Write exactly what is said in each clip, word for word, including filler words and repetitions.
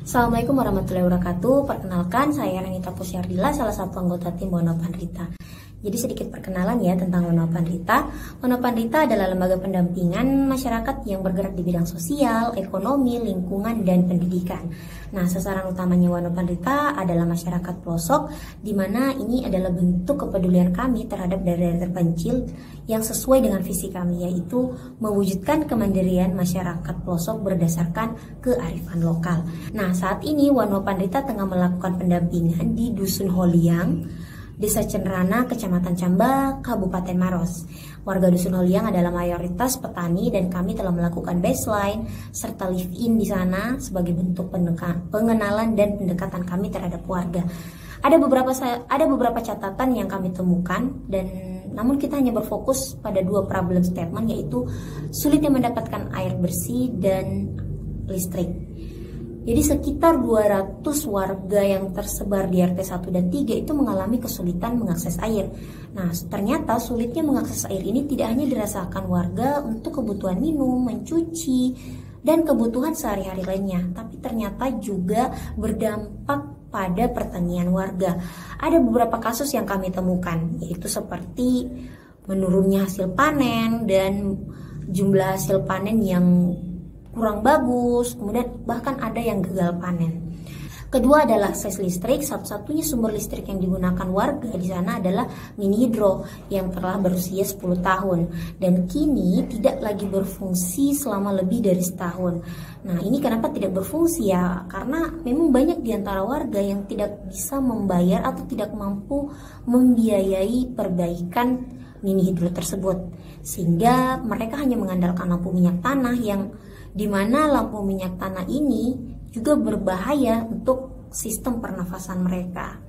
Assalamualaikum warahmatullahi wabarakatuh. Perkenalkan, saya Renita Pusyardila, salah satu anggota tim Wono Pandrita. Jadi sedikit perkenalan ya tentang Wono Pandrita. Wono Pandrita adalah lembaga pendampingan masyarakat yang bergerak di bidang sosial, ekonomi, lingkungan, dan pendidikan. Nah, sasaran utamanya Wono Pandrita adalah masyarakat pelosok, di mana ini adalah bentuk kepedulian kami terhadap daerah terpencil yang sesuai dengan visi kami, yaitu mewujudkan kemandirian masyarakat pelosok berdasarkan kearifan lokal. Nah, saat ini Wono Pandrita tengah melakukan pendampingan di Dusun Holiang, Desa Cenrana, Kecamatan Camba, Kabupaten Maros. Warga Dusun Holiang adalah mayoritas petani dan kami telah melakukan baseline serta live-in di sana sebagai bentuk pengenalan dan pendekatan kami terhadap warga. Ada beberapa ada beberapa catatan yang kami temukan, dan namun kita hanya berfokus pada dua problem statement, yaitu sulitnya mendapatkan air bersih dan listrik. Jadi sekitar dua ratus warga yang tersebar di R T satu dan tiga itu mengalami kesulitan mengakses air. Nah, ternyata sulitnya mengakses air ini tidak hanya dirasakan warga untuk kebutuhan minum, mencuci, dan kebutuhan sehari-hari lainnya, tapi ternyata juga berdampak pada pertanian warga. Ada beberapa kasus yang kami temukan, yaitu seperti menurunnya hasil panen dan jumlah hasil panen yang kurang bagus, kemudian bahkan ada yang gagal panen. Kedua adalah akses listrik. Satu-satunya sumber listrik yang digunakan warga di sana adalah mini hidro yang telah berusia sepuluh tahun dan kini tidak lagi berfungsi selama lebih dari setahun. Nah, ini kenapa tidak berfungsi ya? Karena memang banyak di antara warga yang tidak bisa membayar atau tidak mampu membiayai perbaikan mini hidro tersebut, sehingga mereka hanya mengandalkan lampu minyak tanah, yang dimana lampu minyak tanah ini juga berbahaya untuk sistem pernafasan mereka.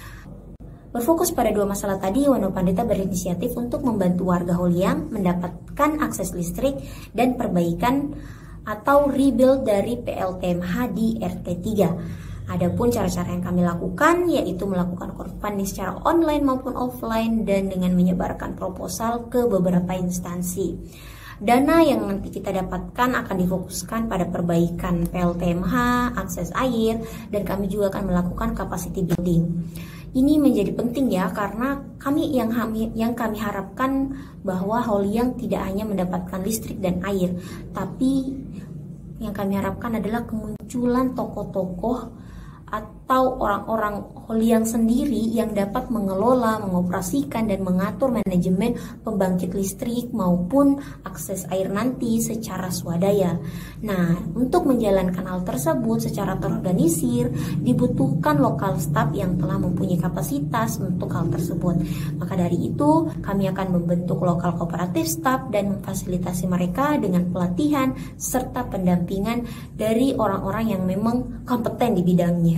Berfokus pada dua masalah tadi, Wono Pandrita berinisiatif untuk membantu warga Holiang mendapatkan akses listrik dan perbaikan atau rebuild dari P L T M H di R T tiga. Adapun cara-cara yang kami lakukan yaitu melakukan crowdfunding secara online maupun offline dan dengan menyebarkan proposal ke beberapa instansi. Dana yang nanti kita dapatkan akan difokuskan pada perbaikan P L T M H, akses air, dan kami juga akan melakukan capacity building. Ini menjadi penting ya, karena kami yang kami, yang kami harapkan bahwa Holiang tidak hanya mendapatkan listrik dan air, tapi yang kami harapkan adalah kemunculan tokoh-tokoh atau orang-orang Holiang sendiri yang dapat mengelola, mengoperasikan, dan mengatur manajemen pembangkit listrik maupun akses air nanti secara swadaya. Nah, untuk menjalankan hal tersebut secara terorganisir, dibutuhkan lokal staff yang telah mempunyai kapasitas untuk hal tersebut. Maka dari itu, kami akan membentuk lokal kooperatif staff dan memfasilitasi mereka dengan pelatihan serta pendampingan dari orang-orang yang memang kompeten di bidangnya.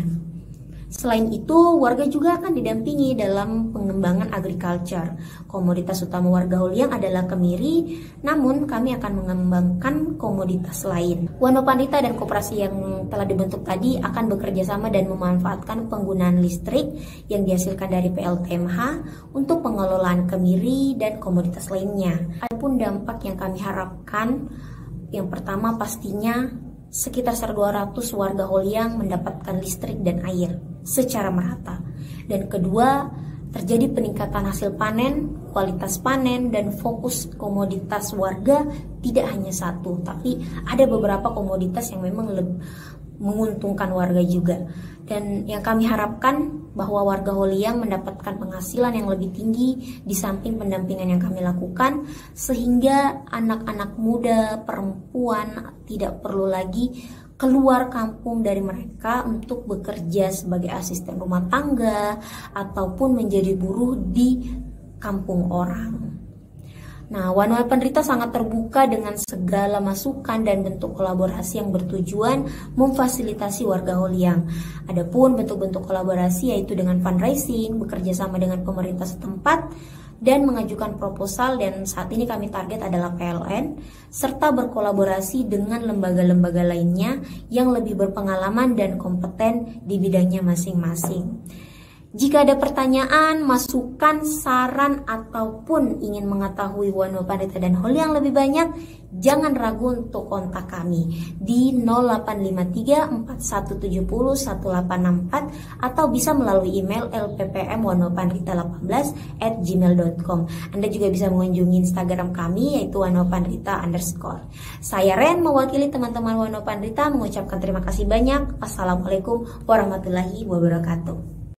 Selain itu, warga juga akan didampingi dalam pengembangan agriculture. Komoditas utama warga Holiang adalah kemiri, namun kami akan mengembangkan komoditas lain. Wono Pandrita dan koperasi yang telah dibentuk tadi akan bekerja sama dan memanfaatkan penggunaan listrik yang dihasilkan dari P L T M H untuk pengelolaan kemiri dan komoditas lainnya. Adapun dampak yang kami harapkan, yang pertama pastinya sekitar dua ratus warga Holiang mendapatkan listrik dan air secara merata. Dan kedua, terjadi peningkatan hasil panen, kualitas panen, dan fokus komoditas warga tidak hanya satu, tapi ada beberapa komoditas yang memang lebih menguntungkan warga juga. Dan yang kami harapkan bahwa warga Holiang mendapatkan penghasilan yang lebih tinggi di samping pendampingan yang kami lakukan, sehingga anak-anak muda, perempuan tidak perlu lagi keluar kampung dari mereka untuk bekerja sebagai asisten rumah tangga ataupun menjadi buruh di kampung orang. Nah, Wono Pandrita sangat terbuka dengan segala masukan dan bentuk kolaborasi yang bertujuan memfasilitasi warga Holiang. Adapun bentuk-bentuk kolaborasi yaitu dengan fundraising, bekerja sama dengan pemerintah setempat, dan mengajukan proposal, dan saat ini kami target adalah P L N, serta berkolaborasi dengan lembaga-lembaga lainnya yang lebih berpengalaman dan kompeten di bidangnya masing-masing. Jika ada pertanyaan, masukan, saran, ataupun ingin mengetahui Wano Pandrita dan Holi yang lebih banyak, jangan ragu untuk kontak kami di nol delapan lima tiga empat satu tujuh nol satu delapan enam empat atau bisa melalui email l p p m wanopandrita satu delapan at gmail dot com. Anda juga bisa mengunjungi Instagram kami yaitu wanopandrita underscore. Saya Ren mewakili teman-teman Wano Pandrita mengucapkan terima kasih banyak. Wassalamualaikum warahmatullahi wabarakatuh.